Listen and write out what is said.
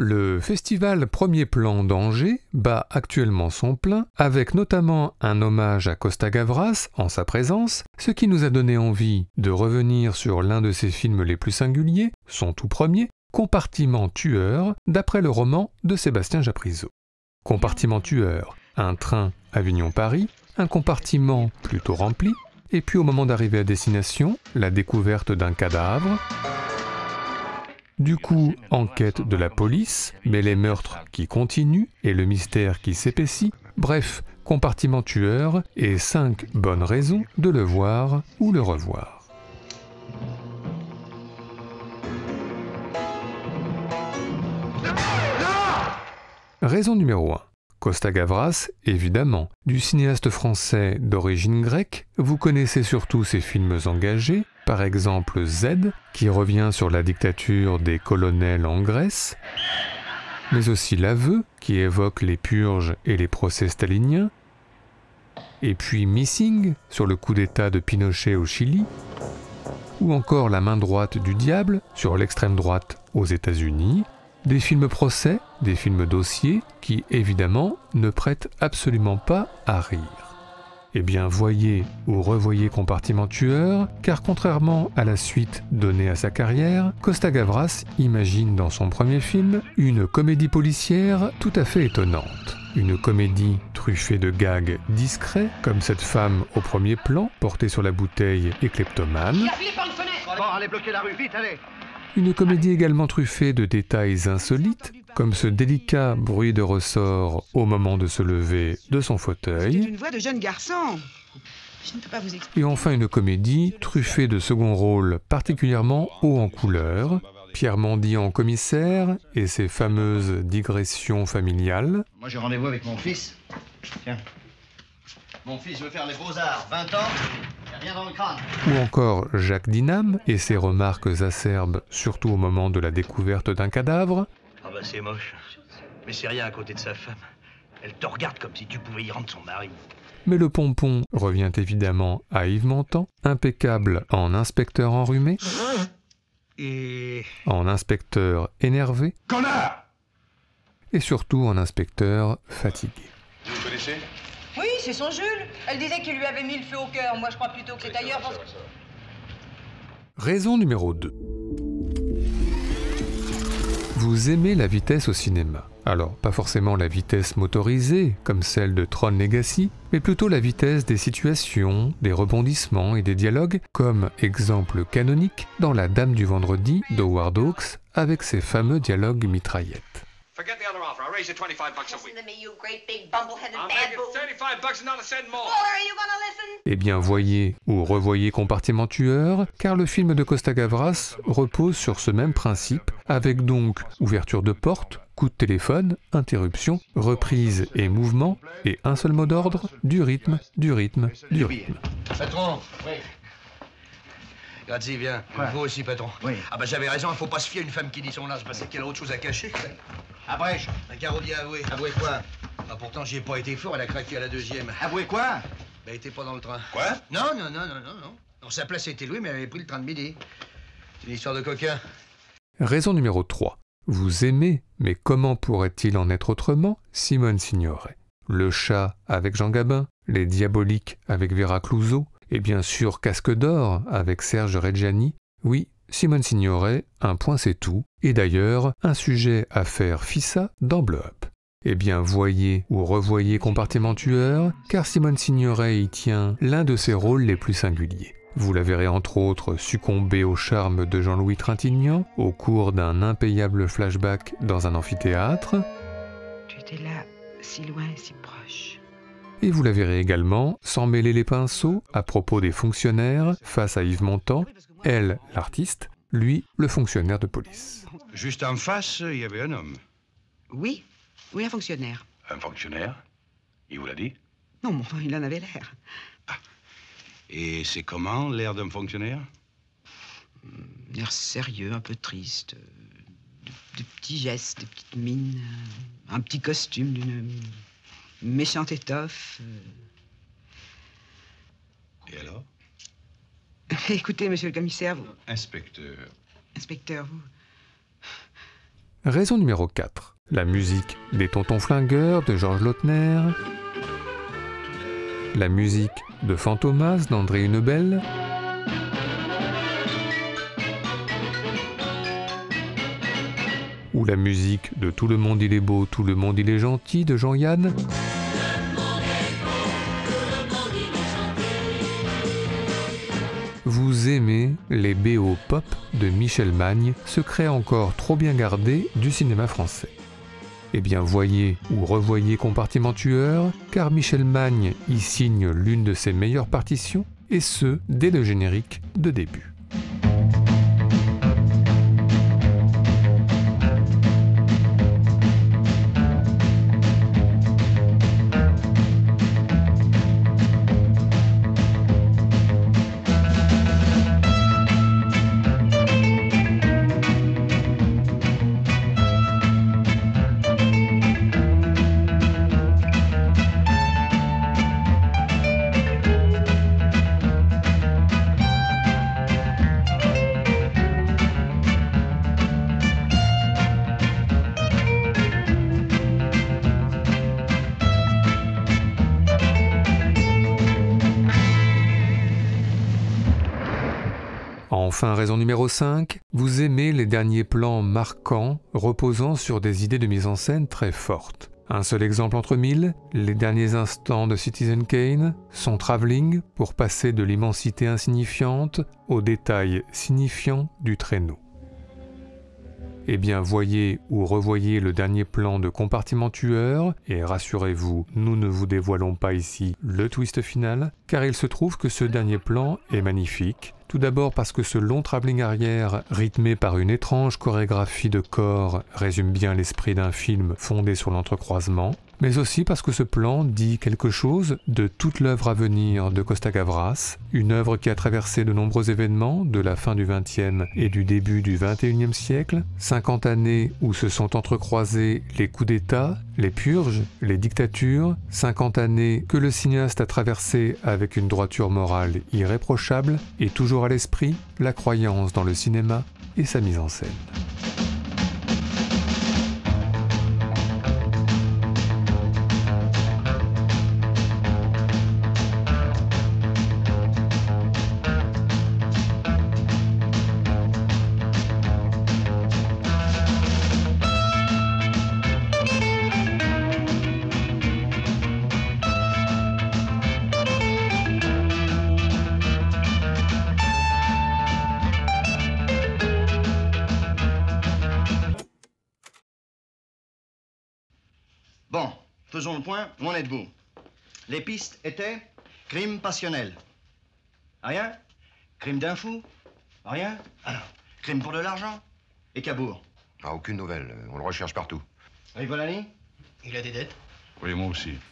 Le festival Premier Plan d'Angers bat actuellement son plein, avec notamment un hommage à Costa Gavras en sa présence, ce qui nous a donné envie de revenir sur l'un de ses films les plus singuliers, son tout premier, Compartiment tueur, d'après le roman de Sébastien Japrisot. Compartiment tueur, un train Avignon-Paris, un compartiment plutôt rempli, et puis au moment d'arriver à destination, la découverte d'un cadavre. Du coup, enquête de la police, mais les meurtres qui continuent et le mystère qui s'épaissit. Bref, compartiment tueur et 5 bonnes raisons de le voir ou le revoir. Raison numéro 1. Costa Gavras, évidemment. Du cinéaste français d'origine grecque, vous connaissez surtout ses films engagés, par exemple Z, qui revient sur la dictature des colonels en Grèce, mais aussi L'Aveu, qui évoque les purges et les procès staliniens, et puis Missing, sur le coup d'État de Pinochet au Chili, ou encore La main droite du diable, sur l'extrême droite aux États-Unis, des films procès, des films dossiers, qui évidemment ne prêtent absolument pas à rire. Eh bien, voyez ou revoyez Compartiment tueur, car contrairement à la suite donnée à sa carrière, Costa Gavras imagine dans son premier film une comédie policière tout à fait étonnante. Une comédie truffée de gags discrets, comme cette femme au premier plan, portée sur la bouteille et kleptomane. Bon, allez bloquer la rue, vite, allez! Une comédie également truffée de détails insolites, comme ce délicat bruit de ressort au moment de se lever de son fauteuil. C'est une voix de jeune garçon. Je ne peux pas vous expliquer. Et enfin une comédie truffée de second rôles particulièrement haut en couleur, Pierre Mondy en commissaire et ses fameuses digressions familiales. Moi j'ai rendez-vous avec mon fils. Tiens. Mon fils veut faire les beaux-arts, 20 ans, il a rien dans le crâne. Ou encore Jacques Dinam et ses remarques acerbes, surtout au moment de la découverte d'un cadavre. Ah bah c'est moche, mais c'est rien à côté de sa femme. Elle te regarde comme si tu pouvais y rendre son mari. Mais le pompon revient évidemment à Yves Montand, impeccable en inspecteur enrhumé, Et... en inspecteur énervé, Connard! et surtout en inspecteur fatigué. Vous le connaissez? Oui, c'est son Jules. Elle disait qu'il lui avait mis le feu au cœur. Moi, je crois plutôt que c'est ailleurs. Raison numéro 2. Vous aimez la vitesse au cinéma. Alors, pas forcément la vitesse motorisée, comme celle de Tron Legacy, mais plutôt la vitesse des situations, des rebondissements et des dialogues, comme exemple canonique dans La Dame du Vendredi d'Howard Hawks, avec ses fameux dialogues mitraillettes. Forget the other offer. I'll raise you $25 a week. Listen to me, you great big bumbleheaded I'll bad make boom. it $35 and not a cent more. Fuller, are you gonna listen? Eh bien, voyez ou revoyez Compartiment tueur, car le film de Costa Gavras repose sur ce même principe, avec donc ouverture de porte, coup de téléphone, interruption, reprise et mouvement, et un seul mot d'ordre, du rythme, du rythme, du rythme. Patron, oui. Grazie, viens. Vous aussi, patron. Oui. Ah bah j'avais raison, il faut pas se fier à une femme qui dit son âge, parce qu'elle a autre chose à cacher. Abrèche, un carreau dit avoué. Avoué quoi? Ah pourtant j'y ai pas été fort, elle a craqué à la deuxième. Avoué quoi? Bah elle était pas dans le train. Quoi? Non. Non, sa place était louée, mais elle avait pris le train de midi. C'est une histoire de coquin. Raison numéro 3. Vous aimez, mais comment pourrait-il en être autrement, Simone Signoret? Le chat avec Jean Gabin, Les Diaboliques avec Vera Clouzot, et bien sûr Casque d'or avec Serge Reggiani. Oui, Simone Signoret, un point c'est tout, et d'ailleurs un sujet à faire fissa dans Blow Up. Eh bien voyez ou revoyez Compartiment tueur, car Simone Signoret y tient l'un de ses rôles les plus singuliers. Vous la verrez entre autres succomber au charme de Jean-Louis Trintignant au cours d'un impayable flashback dans un amphithéâtre. Tu étais là, si loin et si proche. Et vous la verrez également s'en mêler les pinceaux à propos des fonctionnaires face à Yves Montand, elle l'artiste, lui le fonctionnaire de police. Juste en face, il y avait un homme. Oui, un fonctionnaire. Un fonctionnaire? Il vous l'a dit? Non, mais enfin, il en avait l'air. Et c'est comment, l'air d'un fonctionnaire? L'air sérieux, un peu triste. De petits gestes, de petites mines. Un petit costume d'une méchante étoffe. Et alors? Écoutez, monsieur le commissaire, vous... Inspecteur. Inspecteur, vous... Raison numéro 4. La musique des Tontons Flingueurs de Georges Lautner. La musique de Fantomas d'André Hunebelle. Ou la musique de Tout le monde il est beau, tout le monde il est gentil de Jean-Yann. Vous aimez les BO pop de Michel Magne, secret encore trop bien gardé du cinéma français. Eh bien voyez ou revoyez Compartiment tueur, car Michel Magne y signe l'une de ses meilleures partitions, et ce, dès le générique de début. Enfin, raison numéro 5, vous aimez les derniers plans marquants, reposant sur des idées de mise en scène très fortes. Un seul exemple entre mille, les derniers instants de Citizen Kane, son travelling pour passer de l'immensité insignifiante aux détails signifiants du traîneau. Eh bien, voyez ou revoyez le dernier plan de Compartiment tueur, et rassurez-vous, nous ne vous dévoilons pas ici le twist final, car il se trouve que ce dernier plan est magnifique. Tout d'abord parce que ce long travelling arrière, rythmé par une étrange chorégraphie de corps, résume bien l'esprit d'un film fondé sur l'entrecroisement, mais aussi parce que ce plan dit quelque chose de toute l'œuvre à venir de Costa Gavras, une œuvre qui a traversé de nombreux événements de la fin du XXe et du début du XXIe siècle, 50 années où se sont entrecroisés les coups d'État, les purges, les dictatures, 50 années que le cinéaste a traversé avec une droiture morale irréprochable et toujours à l'esprit la croyance dans le cinéma et sa mise en scène. Bon, faisons le point, où en êtes-vous? Les pistes étaient crime passionnel. Rien? Crime d'un fou? Rien? Alors, crime pour de l'argent? Et Cabourg? Ah, aucune nouvelle. On le recherche partout. Rivolani? Il a des dettes? Oui, moi aussi.